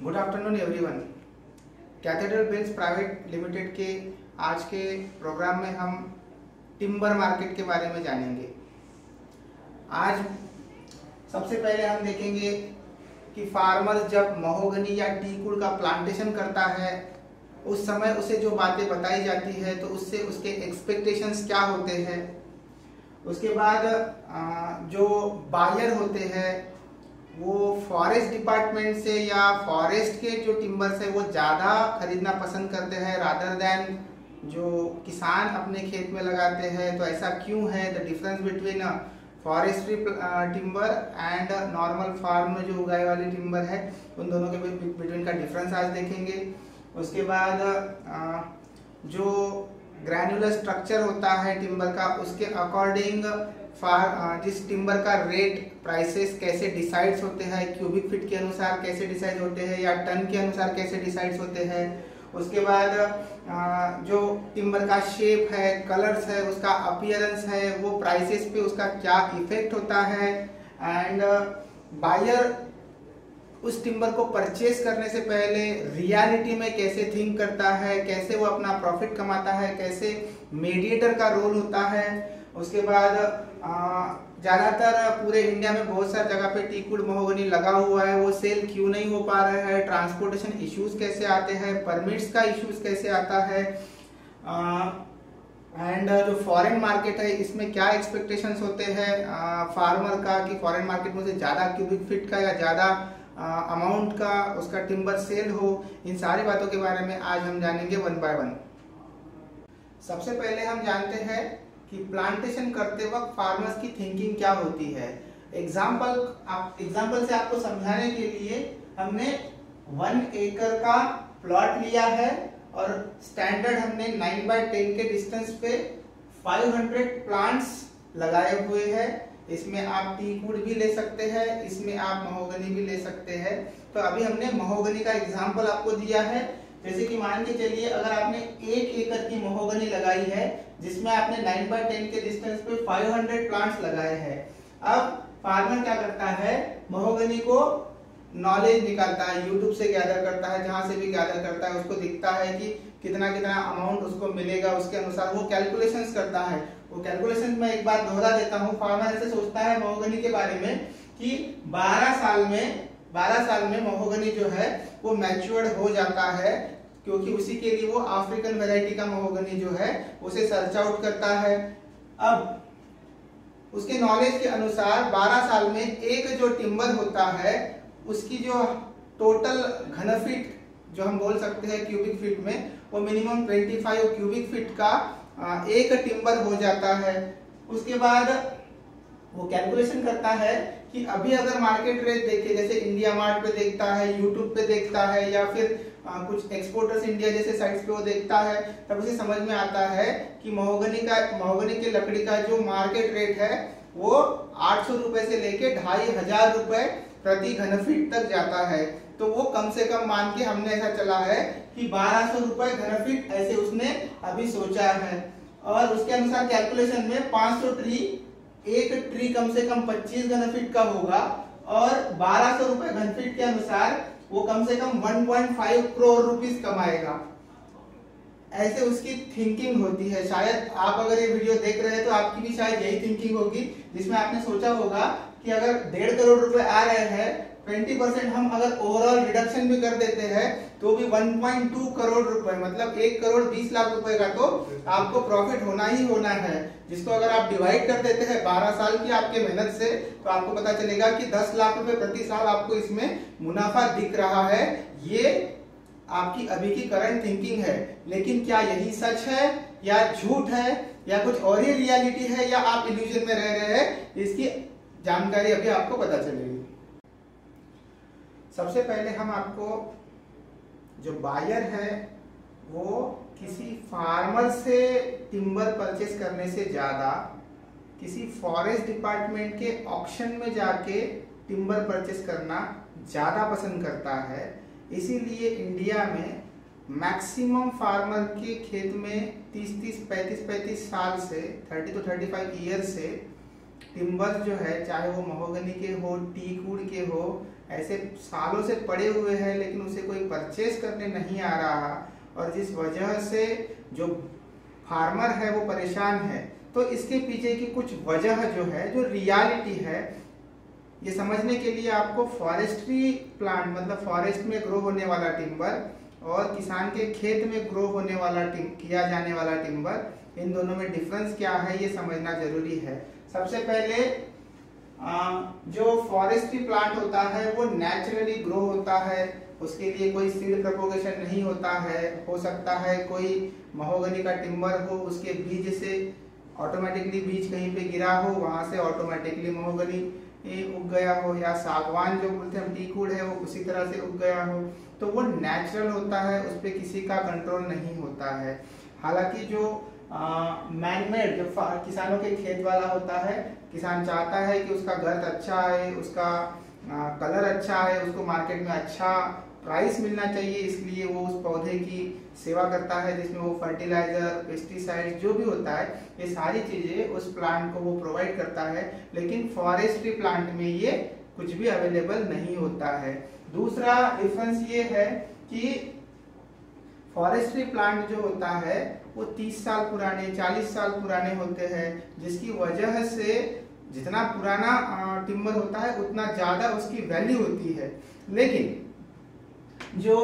Good afternoon everyone. Cathedral Bells Private Limited के आज के प्रोग्राम में हम टिम्बर मार्केट के बारे में जानेंगे। आज सबसे पहले हम देखेंगे कि फार्मर जब महोगनी या टीकुड का प्लांटेशन करता है उस समय उसे जो बातें बताई जाती है तो उससे उसके एक्सपेक्टेशंस क्या होते हैं। उसके बाद जो बायर होते हैं वो फॉरेस्ट डिपार्टमेंट से या फॉरेस्ट के जो टिम्बर्स है वो ज़्यादा खरीदना पसंद करते हैं रादर देन जो किसान अपने खेत में लगाते हैं। तो ऐसा क्यों है? The difference between forestry timber and normal farm में जो उगाए वाले टिम्बर है उन दोनों के बिटवीन का डिफरेंस आज देखेंगे। उसके बाद जो ग्रैन्युलर स्ट्रक्चर होता है टिम्बर का उसके अकॉर्डिंग जिस टिम्बर का रेट प्राइसेस कैसे डिसाइड्स होते हैं, क्यूबिक फीट के अनुसार कैसे डिसाइड होते हैं या टन के अनुसार कैसे डिसाइड्स होते हैं। उसके बाद जो टिम्बर का शेप है, कलर्स है, उसका अपीयरेंस है, वो प्राइसेस पे उसका क्या इफेक्ट होता है। एंड बायर उस टिम्बर को परचेज करने से पहले रियलिटी में कैसे थिंक करता है, कैसे वो अपना प्रॉफिट कमाता है, कैसे मीडिएटर का रोल होता है। उसके बाद ज़्यादातर पूरे इंडिया में बहुत सारी जगह पे टीकुड महोगनी लगा हुआ है, वो सेल क्यों नहीं हो पा रहा है, ट्रांसपोर्टेशन इश्यूज कैसे आते हैं, परमिट्स का इश्यूज कैसे आता है। एंड जो फॉरेन मार्केट है इसमें क्या एक्सपेक्टेशंस होते हैं फार्मर का कि फॉरेन मार्केट में से ज़्यादा क्यूबिक फीट का या ज़्यादा अमाउंट का उसका टिम्बर सेल हो। इन सारी बातों के बारे में आज हम जानेंगे वन बाय वन। सबसे पहले हम जानते हैं कि प्लांटेशन करते वक्त फार्मर्स की थिंकिंग क्या होती है। एग्जाम्पल से आपको समझाने के लिए हमने 1 एकड़ का प्लॉट लिया है और स्टैंडर्ड हमने 9x10 के डिस्टेंस पे 500 प्लांट्स लगाए हुए हैं। इसमें आप टीकुड भी ले सकते हैं, इसमें आप महोगनी भी ले सकते हैं। तो अभी हमने महोगनी का एग्जाम्पल आपको दिया है। जैसे कि मान के चलिए अगर आपने 1 एकड़ की महोगनी लगाई है जिसमें आपने 9x10 के डिस्टेंस पे 500 प्लांट्स लगाए हैं। अब फार्मर क्या करता है, महोगनी को नॉलेज निकालता है, यूट्यूब से गैदर करता है, जहां से भी गैदर करता है उसको दिखता है कि कितना कितना अमाउंट उसको मिलेगा, उसके अनुसार वो कैलकुलेशंस करता है। वो कैलकुलेशन मैं एक बार दोहरा देता हूँ। फार्मर ऐसे सोचता है महोगनी के बारे में कि 12 साल में महोगनी जो है वो मैच्योर्ड हो जाता है, क्योंकि उसी के लिए वो अफ्रीकन वैरायटी का महोगनी जो है उसे सर्च आउट करता है। अब उसके नॉलेज के अनुसार 12 साल में एक जो टिम्बर होता है उसकी जो टोटल घनफीट जो हम बोल सकते हैं क्यूबिक फीट में, वो मिनिमम 25 क्यूबिक फीट का एक टिम्बर हो जाता है। उसके बाद वो कैलकुलेशन करता है कि अभी अगर मार्केट रेट देखे, जैसे इंडिया मार्ट पे देखता है, यूट्यूब पे देखता है या फिर कुछ एक्सपोर्टर्स इंडिया जैसे साइट्स पे वो देखता है, तब उसे समझ में आता है कि महोगनी के लकड़ी का जो मार्केट रेट है वो 800 रुपए से लेके 2500 रुपए प्रति घनफीट तक जाता है। तो वो कम से कम मान के हमने ऐसा चला है कि 1200 रुपए घनफीट ऐसे उसने अभी सोचा है। और उसके अनुसार कैलकुलेशन में 500 ट्री, एक ट्री कम से कम 25 घनफीट का होगा और 1200 रुपए घनफीट के अनुसार वो कम से कम 1.5 करोड़ रुपीस कमाएगा। ऐसे उसकी थिंकिंग होती है। शायद आप अगर ये वीडियो देख रहे हैं तो आपकी भी शायद यही थिंकिंग होगी, जिसमें आपने सोचा होगा कि अगर 1.5 करोड़ रुपए आ रहे हैं, 20% हम अगर ओवरऑल रिडक्शन भी कर देते हैं तो भी 1.2 करोड़ रुपए मतलब 1 करोड़ 20 लाख रुपए का तो आपको प्रॉफिट होना ही होना है। जिसको अगर आप डिवाइड कर देते हैं 12 साल की आपके मेहनत से तो आपको पता चलेगा कि 10 लाख रुपए प्रति साल आपको इसमें मुनाफा दिख रहा है। ये आपकी अभी की करंट थिंकिंग है, लेकिन क्या यही सच है या झूठ है या कुछ और ही रियलिटी है या आप इल्यूजन में रह रहे हैं, इसकी जानकारी अभी आपको पता चलेगी। सबसे पहले हम आपको जो बायर है वो किसी फार्मर से टिम्बर परचेस करने से ज्यादा किसी फॉरेस्ट डिपार्टमेंट के ऑक्शन में जाके टिम्बर परचेस करना ज्यादा पसंद करता है। इसीलिए इंडिया में मैक्सिमम फार्मर के खेत में 30-35 साल से 30 to 35 ईयर से टिम्बर जो है, चाहे वो महोगनी के हो, टीक वुड के हो, ऐसे सालों से पड़े हुए हैं लेकिन उसे कोई परचेस करने नहीं आ रहा, और जिस वजह से जो फार्मर है वो परेशान है। तो इसके पीछे की कुछ वजह जो है, जो रियलिटी है, ये समझने के लिए आपको फॉरेस्ट्री प्लांट मतलब फॉरेस्ट में ग्रो होने वाला टिम्बर और किसान के खेत में ग्रो होने वाला किया जाने वाला टिम्बर, इन दोनों में डिफरेंस क्या है ये समझना जरूरी है। सबसे पहले जो फॉरेस्ट्री प्लांट होता है वो नेचुरली ग्रो होता है, उसके लिए कोई सीड प्रोपोगेशन नहीं होता है। हो सकता है कोई महोगनी का टिम्बर हो, उसके बीज से ऑटोमेटिकली बीज कहीं पे गिरा हो, वहां से ऑटोमेटिकली महोगनी उग गया हो, या सागवान जो बोलते हैं टीक वुड है वो उसी तरह से उग गया हो, तो वो नेचुरल होता है, उस पर किसी का कंट्रोल नहीं होता है। हालांकि जो मैनमेड, जो किसानों के खेत वाला होता है, किसान चाहता है कि उसका गर्थ अच्छा आए, उसका कलर अच्छा आए, उसको मार्केट में अच्छा प्राइस मिलना चाहिए, इसलिए वो उस पौधे की सेवा करता है, जिसमें वो फर्टिलाइजर, पेस्टिसाइड जो भी होता है, ये सारी चीजें उस प्लांट को वो प्रोवाइड करता है। लेकिन फॉरेस्ट्री प्लांट में ये कुछ भी अवेलेबल नहीं होता है। दूसरा डिफरेंस ये है कि फॉरेस्ट्री प्लांट जो होता है वो 30 साल पुराने, 40 साल पुराने होते हैं, जिसकी वजह से जितना पुराना टिम्बर होता है उतना ज्यादा उसकी वैल्यू होती है। लेकिन जो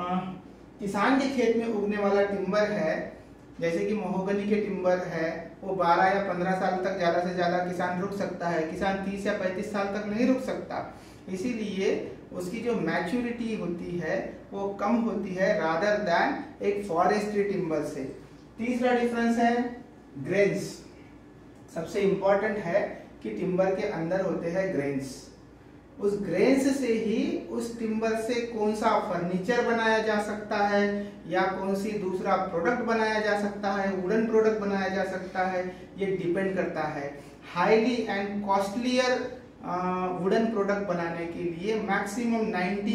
किसान के खेत में उगने वाला टिम्बर है, जैसे कि महोगनी के टिम्बर है, वो 12 या 15 साल तक ज्यादा से ज्यादा किसान रुक सकता है। किसान 30 या 35 साल तक नहीं रुक सकता, इसीलिए उसकी जो मैच्योरिटी होती है वो कम होती है रादर दैन एक फॉरेस्ट्री टिम्बर से। तीसरा डिफरेंस है ग्रेन्स। सबसे इंपॉर्टेंट है कि टिम्बर के अंदर होते हैं ग्रेन्स। उस ग्रेन्स से ही उस टिम्बर से कौन सा फर्नीचर बनाया जा सकता है या कौन सी दूसरा प्रोडक्ट बनाया जा सकता है, वुडन प्रोडक्ट बनाया जा सकता है, ये डिपेंड करता है। Highly and costlier wooden product बनाने के लिए मैक्सिमम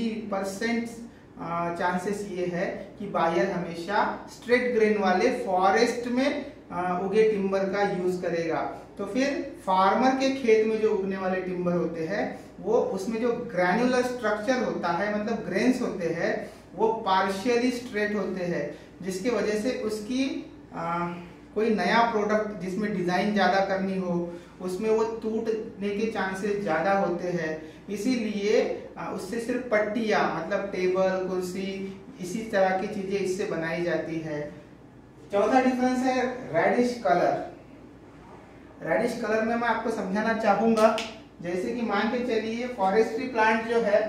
90% चांसेस ये है कि बायर हमेशा स्ट्रेट ग्रेन वाले फॉरेस्ट में उगे टिम्बर का यूज करेगा। तो फिर फार्मर के खेत में जो उगने वाले टिम्बर होते हैं वो उसमें जो ग्रैनुलर स्ट्रक्चर होता है, मतलब ग्रेन्स होते हैं, वो पार्शियली स्ट्रेट होते हैं, जिसके वजह से उसकी कोई नया प्रोडक्ट जिसमें डिजाइन ज्यादा करनी हो उसमें वो टूटने के चांसेस ज्यादा होते हैं। इसीलिए उससे सिर्फ पट्टियां, मतलब टेबल, कुर्सी, इसी तरह की चीजें इससे बनाई जाती है। चौथा डिफरेंस है रेडिश कलर। रेडिश कलर में मैं आपको समझाना चाहूंगा, जैसे कि मान के चलिए फॉरेस्ट्री प्लांट जो है,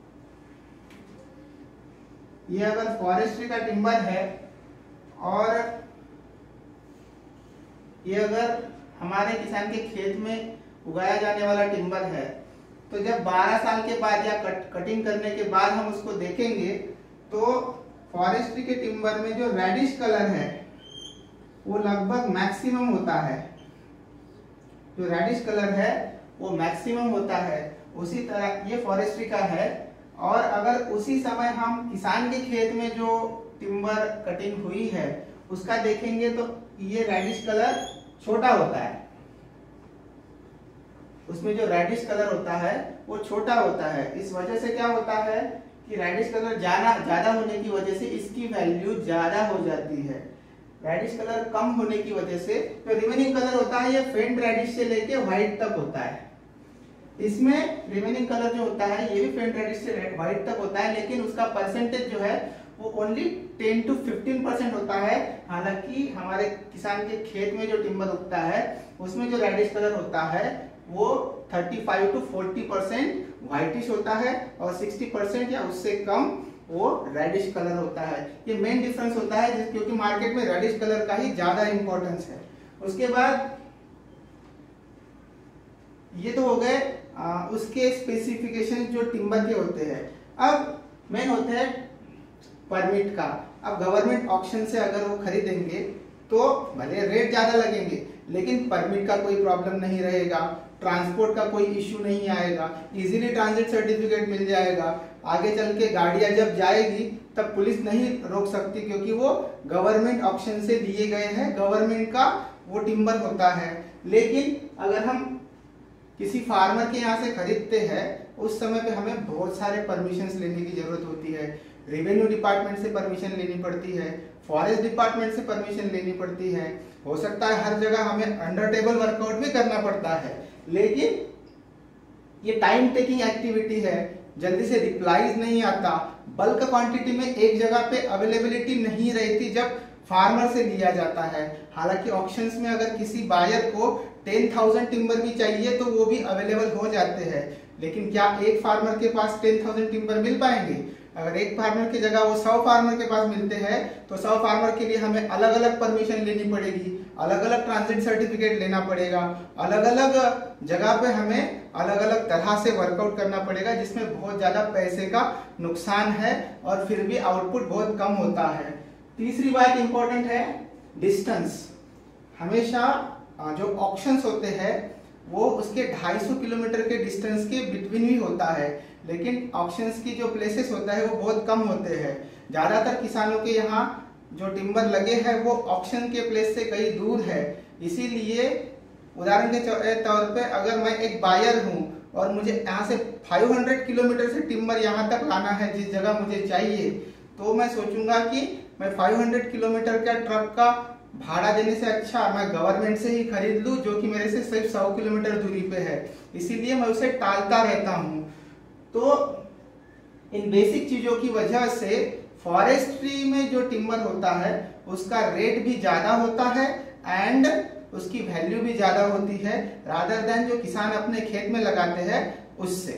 ये अगर फॉरेस्ट्री का टिम्बर है और ये अगर हमारे किसान के खेत में उगाया जाने वाला टिम्बर है, तो जब 12 साल के बाद या कटिंग करने के बाद हम उसको देखेंगे तो फॉरेस्ट्री के टिम्बर में जो रेडिश कलर है वो लगभग मैक्सिमम होता है। जो रेडिश कलर है वो मैक्सिमम होता है। उसी तरह ये फॉरेस्ट्री का है, और अगर उसी समय हम किसान के खेत में जो टिम्बर कटिंग हुई है उसका देखेंगे तो ये रेडिश कलर छोटा होता है। उसमें जो रेडिश कलर होता है वो छोटा होता है। इस वजह से क्या होता है कि रेडिश कलर ज्यादा होने की वजह से इसकी वैल्यू ज्यादा हो जाती है। रेडिश कलर कम होने की वजह से जो रिमेनिंग कलर होता है ये फेंट रेडिश से लेके व्हाइट तक होता है। इसमें रिमेनिंग कलर जो होता है ये भी फेंट रेडिश से व्हाइट तक होता है, लेकिन उसका परसेंटेज जो है वो ओनली 10 to 15% होता है। हालांकि हमारे किसान के खेत में जो टिम्बर उगता है उसमें जो रेडिश कलर होता है वो 35 to 40% व्हाइटिश होता है और 60% या उससे कम वो रेडिश कलर होता है। ये मेन डिफरेंस होता है, क्योंकि मार्केट में रेडिश कलर का ही ज्यादा इंपॉर्टेंस है। उसके बाद ये तो हो गए उसके स्पेसिफिकेशन जो टिम्बर के होते हैं। अब मेन होता है परमिट का। अब गवर्नमेंट ऑक्शन से अगर वो खरीदेंगे तो भले रेट ज्यादा लगेंगे, लेकिन परमिट का कोई प्रॉब्लम नहीं रहेगा, ट्रांसपोर्ट का कोई इश्यू नहीं आएगा, इजीली ट्रांजिट सर्टिफिकेट मिल जाएगा। आगे चल के गाड़ियां जब जाएगी तब पुलिस नहीं रोक सकती, क्योंकि वो गवर्नमेंट ऑक्शन से लिए गए हैं, गवर्नमेंट का वो टिम्बर होता है। लेकिन अगर हम किसी फार्मर के यहाँ से खरीदते हैं उस समय पे हमें बहुत सारे परमिशंस लेने की जरूरत होती है। रेवेन्यू डिपार्टमेंट से परमिशन लेनी पड़ती है, फॉरेस्ट डिपार्टमेंट से परमिशन लेनी पड़ती है, हो सकता है हर जगह हमें अंडर टेबल वर्कआउट भी करना पड़ता है। लेकिन ये टाइम टेकिंग एक्टिविटी है, जल्दी से रिप्लाईज नहीं आता, बल्क क्वांटिटी में एक जगह पे अवेलेबिलिटी नहीं रहती जब फार्मर से लिया जाता है। हालांकि ऑक्शंस में अगर किसी बायर को 10,000 टिम्बर भी चाहिए तो वो भी अवेलेबल हो जाते हैं, लेकिन क्या एक फार्मर के पास 10,000 टिम्बर मिल पाएंगे? अगर एक फार्मर की जगह वो 100 फार्मर के पास मिलते हैं तो 100 फार्मर के लिए हमें अलग अलग परमिशन लेनी पड़ेगी, अलग अलग ट्रांजिट सर्टिफिकेट लेना पड़ेगा, अलग अलग जगह पे हमें अलग अलग तरह से वर्कआउट करना पड़ेगा, जिसमें बहुत ज्यादा पैसे का नुकसान है और फिर भी आउटपुट बहुत कम होता है। तीसरी बात इंपॉर्टेंट है डिस्टेंस। हमेशा जो ऑक्शंस होते हैं वो उसके 250 किलोमीटर के डिस्टेंस के बिटवीन ही होता है, लेकिन ऑक्शंस की जो प्लेसेस होता है वो बहुत कम होते हैं। ज्यादातर किसानों के यहाँ जो टिम्बर लगे हैं वो ऑक्शन के प्लेस से कहीं दूर है। इसीलिए उदाहरण के तौर पे अगर मैं एक बायर हूँ और मुझे यहाँ से 500 किलोमीटर से टिम्बर यहाँ तक लाना है जिस जगह मुझे चाहिए, तो मैं सोचूंगा कि मैं 500 किलोमीटर का ट्रक का भाड़ा देने से अच्छा मैं गवर्नमेंट से ही खरीद लूं जो कि मेरे से सिर्फ 100 किलोमीटर दूरी पे है। इसीलिए मैं उसे टालता रहता हूं। तो इन बेसिक चीजों की वजह से फॉरेस्ट्री में जो टिम्बर होता है उसका रेट भी ज्यादा होता है एंड उसकी वैल्यू भी ज्यादा होती है रादर देन जो किसान अपने खेत में लगाते हैं उससे।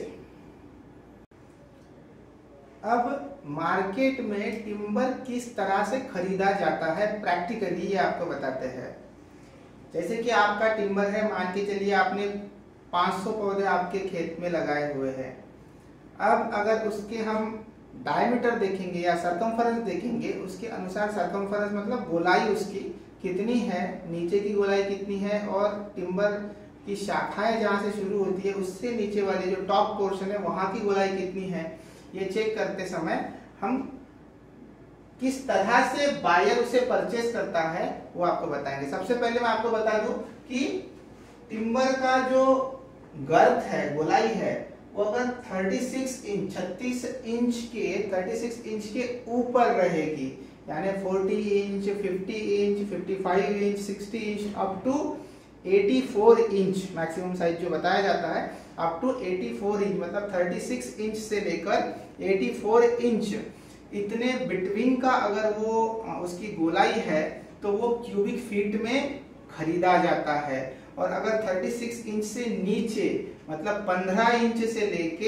अब मार्केट में टिम्बर किस तरह से खरीदा जाता है प्रैक्टिकली ये आपको बताते हैं। जैसे कि आपका टिम्बर है, मान के चलिए आपने 500 पौधे आपके खेत में लगाए हुए हैं। अब अगर उसके हम डायमीटर देखेंगे या सरकमफरेंस देखेंगे, उसके अनुसार सरकमफरेंस मतलब गोलाई उसकी कितनी है, नीचे की गोलाई कितनी है और टिम्बर की शाखाएं जहां से शुरू होती है उससे नीचे वाली जो टॉप पोर्शन है वहां की गोलाई कितनी है, ये चेक करते समय हम किस तरह से बायर उसे परचेस करता है वो आपको बताएंगे। सबसे पहले मैं आपको बता दूं कि टिम्बर का जो गर्थ है, गोलाई है, वो अगर 36 इंच 36 इंच के ऊपर रहेगी, यानी 40 inch 50 inch 55 inch 60 inch up to 84 inch maximum size जो बताया जाता है, अप टू 84 इंच मतलब 36 इंच से लेकर 84 इंच इतने बिटवीन का अगर वो उसकी गोलाई है तो वो क्यूबिक फीट में खरीदा जाता है। और अगर 36 इंच से नीचे मतलब 15 इंच से लेके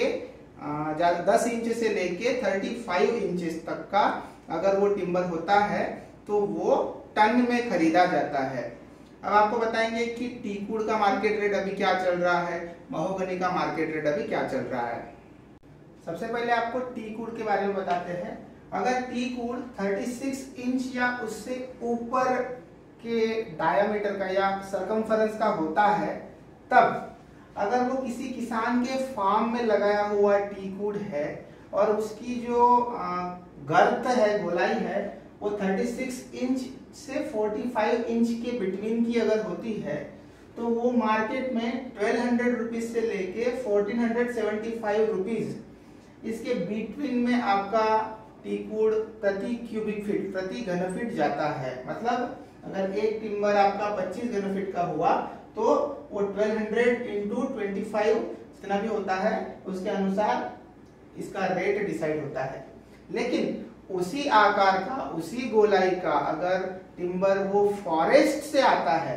10 इंच से लेके 35 इंच तक का अगर वो टिम्बर होता है तो वो टन में खरीदा जाता है। अब आपको बताएंगे कि टीकवुड का मार्केट रेट अभी क्या चल रहा है, महोगनी का मार्केट रेट अभी क्या चल रहा है। सबसे पहले आपको टीकवुड के बारे में बताते हैं। अगर टीकवुड 36 इंच या उससे ऊपर के डायामीटर का या सरकमफरेंस का होता है, तब अगर वो किसी किसान के फार्म में लगाया हुआ टीकवुड है और उसकी जो गर्थ है, गोलाई है, वो 36 इंच से 45 इंच के बिटवीन की अगर होती है तो वो मार्केट में 1200 रुपीज से लेके 1475 रुपीज इसके बिटवीन में आपका टीकवुड प्रति क्यूबिक फीट, प्रति घन फीट जाता है। मतलब अगर एक टिम्बर आपका 25 घन फीट का हुआ तो वो 1200 इंटू 25 जितना भी होता है उसके अनुसार इसका रेट डिसाइड होता है। लेकिन उसी आकार का, उसी गोलाई का अगर टिम्बर वो फॉरेस्ट से आता है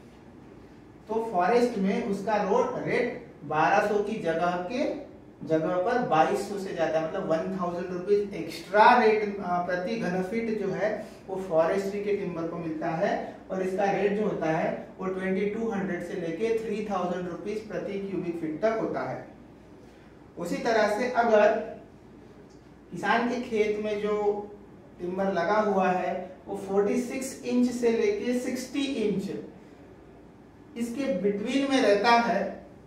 तो फॉरेस्ट में उसका रेट 1200 की जगह पर 2200 से जाता है, मतलब 1000 रुपीज एक्स्ट्रा रेट प्रति घन फीट जो है वो फॉरेस्ट्री के टिम्बर को मिलता है। और इसका रेट जो होता है वो 2200 से लेके 3000 रुपीज प्रति क्यूबिक फीट तक होता है। उसी तरह से अगर किसान के खेत में जो टिम्बर लगा हुआ है वो 46 इंच से लेके 60 इंच इसके बिटवीन में रहता है,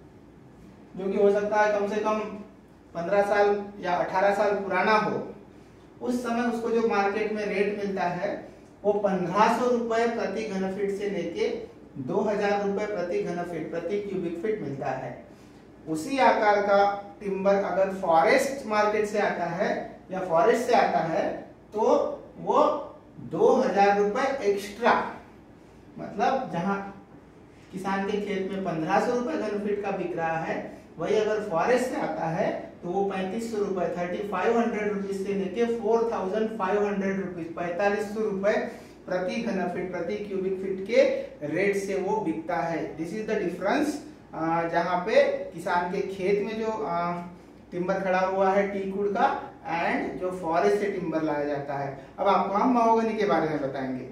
जो कि हो सकता है कम से कम 15 साल या 18 साल पुराना हो, उस समय उसको जो मार्केट में रेट मिलता है वो 1500 रुपए प्रति घन फीट से लेके 2000 रुपए प्रति घन फीट, प्रति क्यूबिक फीट मिलता है। उसी आकार का टिम्बर अगर फॉरेस्ट मार्केट से आता है या फॉरेस्ट से आता है तो वो 2000 रुपए एक्स्ट्रा, मतलब जहां किसान के खेत में 1500 रुपए घन फीट का बिक रहा है, वही अगर फॉरेस्ट से आता है तो वो 3500 रुपए 3500 रुपीज से लेके 4500 रुपीज 4500 रुपए प्रति घन फीट प्रति क्यूबिक फीट के रेट से वो बिकता है। दिस इज द डिफरेंस जहां पे किसान के खेत में जो टिम्बर खड़ा हुआ है टीकवुड का एंड जो फॉरेस्ट से टिम्बर लाया जाता है। अब आपको हम महोगनी के बारे में बताएंगे।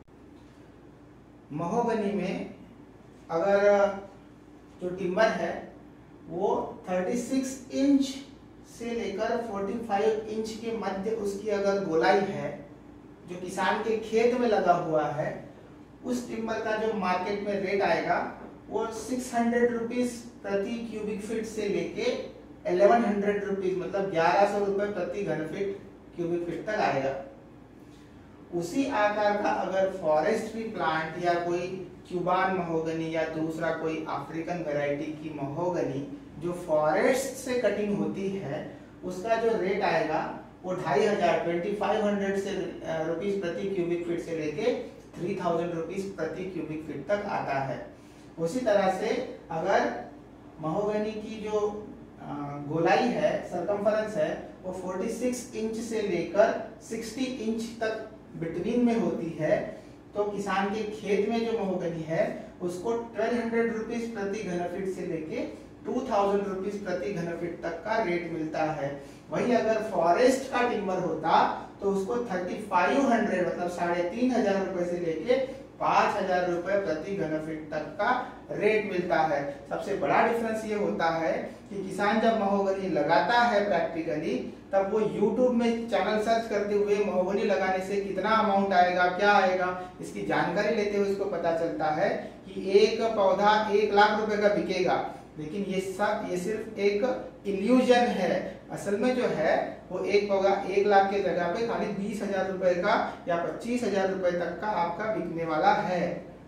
महोगनी में अगर जो टिम्बर है वो 36 इंच से लेकर 45 इंच के मध्य उसकी अगर गोलाई है, जो किसान के खेत में लगा हुआ है, उस टिम्बर का जो मार्केट में रेट आएगा वो 600 रुपीज प्रति क्यूबिक फीट से लेके 1100 रुपीज मतलब 1100 रुपए प्रति घन फीट क्यूबिक फीट तक आएगा। उसी आकार का अगर फॉरेस्ट्री प्लांट या कोई क्यूबान महोगनी या दूसरा कोई अफ्रीकन वैरायटी की महोगनी जो फॉरेस्ट से कटिंग होती है, उसका जो रेट आएगा वो 2500 से रुपीज प्रति क्यूबिक फीट से लेके 3000 रुपीज प्रति क्यूबिक फीट तक आता है। उसी तरह से अगर महोगनी की जो गोलाई है, सरकमफरेंस है, वो 46 इंच से लेकर 60 इंच तक बिटवीन में होती है, तो किसान के खेत में जो महोगनी है उसको 1200 रुपीज प्रति घन फीट से लेके 2000 रुपीज प्रति घन फीट तक का रेट मिलता है। वही अगर फॉरेस्ट का टिम्बर होता तो उसको 3500 मतलब 3500 रुपए से लेके 5000 रुपए प्रति घन फीट तक का रेट मिलता है। सबसे बड़ा डिफरेंस ये होता है कि किसान जब महोगनी लगाता है प्रैक्टिकली, तब वो YouTube में चैनल सर्च करते हुए महोगनी लगाने से कितना अमाउंट आएगा, क्या आएगा, इसकी जानकारी लेते हुए इसको पता चलता है कि एक पौधा 1 लाख रुपए का बिकेगा, लेकिन ये सिर्फ एक इल्यूजन है। असल में जो है वो एक पौधा 1 लाख के जगह पे खाली 20,000 रुपए का या 25,000 रुपए तक का आपका बिकने वाला है।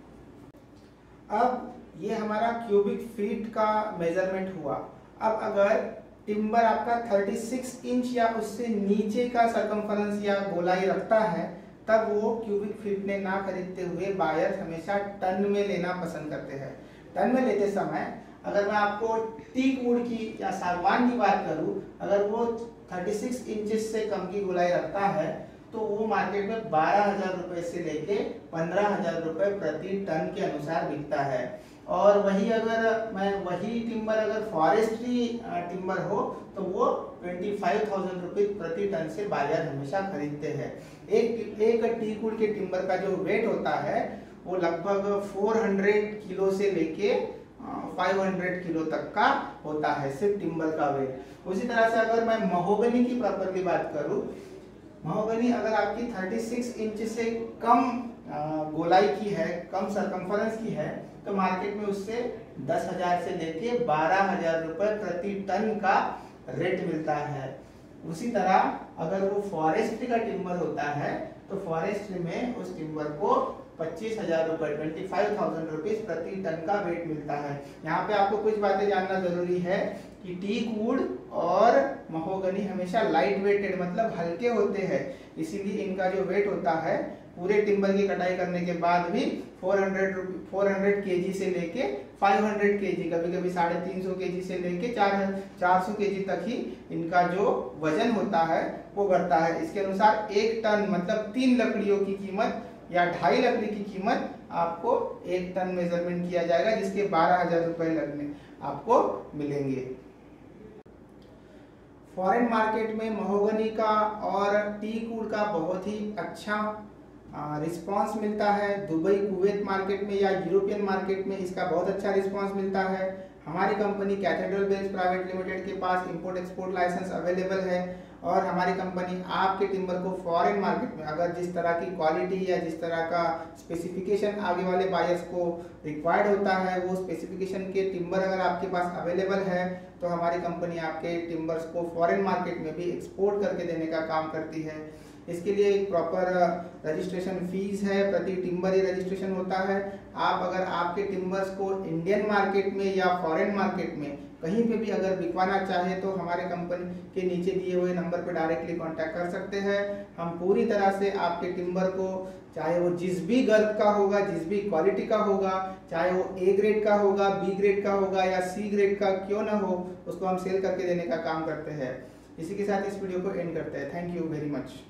अब ये हमारा क्यूबिक फीट का मेजरमेंट हुआ। अब अगर टिम्बर आपका 36 इंच या उससे नीचे का सरकमफरेंस या गोलाई रखता है, तब वो क्यूबिक फीट में ना खरीदते हुए बायर हमेशा टन में लेना पसंद करते हैं। टन में लेते समय अगर मैं आपको टीक वुड की या सागवान की बात करूं, अगर वो 36 इंचेस से कम की गोलाई रखता है तो वो मार्केट में 12,000 रुपए से लेके 15,000 रुपए प्रति टन के अनुसार बिकता है। और वही अगर मैं वही टिम्बर अगर फॉरेस्ट्री टिम्बर हो तो वो 25,000 रुपीज प्रति टन से बाजार हमेशा खरीदते हैं। एक टीक वुड के टिम्बर का जो वेट होता है वो लगभग 400 किलो से लेके 500 किलो तक का होता है, सिर्फ टिम्बर का वेट। उसी तरह से अगर मैं महोगनी की प्रॉपर्ली बात करूं, महोगनी अगर आपकी 36 इंच से कम गोलाई की है, कम सरकमफरेंस की है, तो मार्केट में उससे 10,000 से लेके 12,000 रुपए प्रति टन का रेट मिलता है। उसी तरह अगर वो फॉरेस्ट्री का टिम्बर होता है तो फॉरेस्ट्री में उस टिम्बर को 25,000 रुपए 25,000 रुपीज प्रति टन का वेट मिलता है। यहाँ पे आपको कुछ बातें जानना जरूरी है कि टीक वुड और महोगनी हमेशा लाइट वेटेड मतलब हल्के होते हैं, इसीलिए इनका जो वेट होता है पूरे टिम्बर की कटाई करने के बाद भी 400 केजी से लेके 500 केजी, कभी कभी 350 केजी से लेके 400 केजी तक ही इनका जो वजन होता है वो बढ़ता है। इसके अनुसार 1 टन मतलब 3 लकड़ियों की कीमत या 2.5 लकड़ी की कीमत आपको 1 टन मेजरमेंट किया जाएगा, जिसके 12,000 रुपए लगने आपको मिलेंगे। फॉरेन मार्केट में महोगनी का और टीक वुड का बहुत ही अच्छा रिस्पांस मिलता है। दुबई कुवैत मार्केट में या यूरोपियन मार्केट में इसका बहुत अच्छा रिस्पांस मिलता है। हमारी company Cathedral Bells Private Limited के पास इंपोर्ट एक्सपोर्ट लाइसेंस अवेलेबल है और हमारी कंपनी आपके टिम्बर को फॉरेन मार्केट में अगर जिस तरह की क्वालिटी या जिस तरह का स्पेसिफिकेशन आगे वाले बायर्स को रिक्वायर्ड होता है, वो स्पेसिफिकेशन के टिम्बर अगर आपके पास अवेलेबल है तो हमारी कंपनी आपके टिम्बर्स को फॉरेन मार्केट में भी एक्सपोर्ट करके देने का काम करती है। इसके लिए एक प्रॉपर रजिस्ट्रेशन फीस है, प्रति टिम्बर ही रजिस्ट्रेशन होता है। आप अगर आपके टिम्बर्स को इंडियन मार्केट में या फॉरेन मार्केट में कहीं पे भी अगर बिकवाना चाहे तो हमारे कंपनी के नीचे दिए हुए नंबर पर डायरेक्टली कांटेक्ट कर सकते हैं। हम पूरी तरह से आपके टिम्बर को, चाहे वो जिस भी गर्द का होगा, जिस भी क्वालिटी का होगा, चाहे वो ए ग्रेड का होगा, बी ग्रेड का होगा या सी ग्रेड का क्यों ना हो, उसको हम सेल करके देने का काम करते हैं। इसी के साथ इस वीडियो को एंड करते हैं। Thank you very much.